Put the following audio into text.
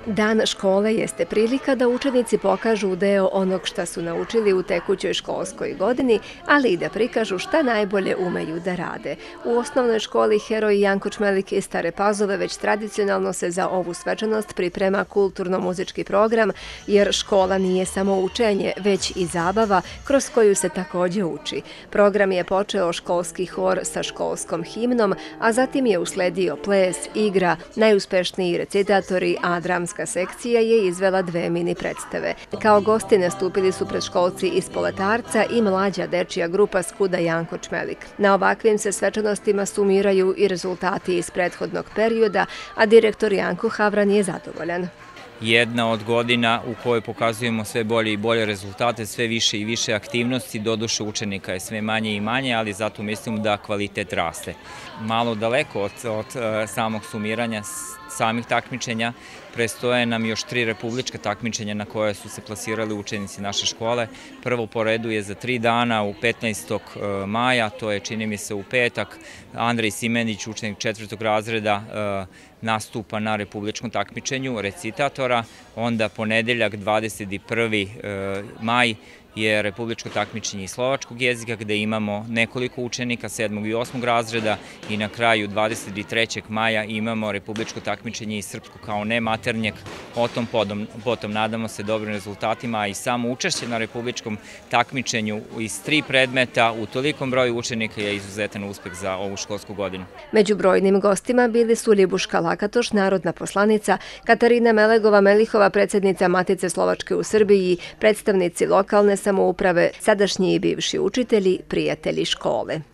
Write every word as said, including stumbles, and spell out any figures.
Dan škole jeste prilika da učenici pokažu deo onog šta su naučili u tekućoj školskoj godini, ali i da prikažu šta najbolje umeju da rade. U osnovnoj školi Heroj Janko Čmelik iz Stare Pazove već tradicionalno se za ovu svečanost priprema kulturno-muzički program, jer škola nije samo učenje, već i zabava kroz koju se takođe uči. Program je počeo školski hor sa školskom himnom, a zatim je usledio ples, igra, najuspešniji recitatori, a dramska sekcija je izvela dve mini predstave. Kao gosti nastupili su predškolci iz Poletarca i mlađa dečija grupa Skuda Janko Čmelik. Na ovakvim se svečanostima sumiraju i rezultati iz prethodnog perioda, a direktor Janko Havran je zadovoljan. Jedna od godina u kojoj pokazujemo sve bolje i bolje rezultate, sve više i više aktivnosti, doduše učenika je sve manje i manje, ali zato mislim da kvalitet raste. Malo daleko od, od samog sumiranja samih takmičenja, prestoje nam još tri republička takmičenja na koje su se plasirali učenici naše škole. Prvo po redu je za tri dana u petnaestog maja, to je čini mi se u petak. Andrej Simenić, učenik četvrtog razreda, nastupa na republičkom takmičenju recitatora. Onda ponedeljak dvadeset prvi maj je republičko takmičenje iz slovačkog jezika gde imamo nekoliko učenika sedmog i osmog razreda i na kraju dvadeset trećeg maja imamo republičko takmičenje iz srpskog kao nematernjeg. O tom potom nadamo se dobrim rezultatima, a i samo učešće na republičkom takmičenju iz tri predmeta u tolikom broju učenika je izuzetan uspeh za ovu školsku godinu. Među brojnim gostima bili su Ljibuška Lakatoš, narodna poslanica, Katarina Melegova-Melihova, predsjednica Matice Slovačke u Srbiji, predstavnici lokalne samouprave, sadašnji i bivši učitelji, prijatelji škole.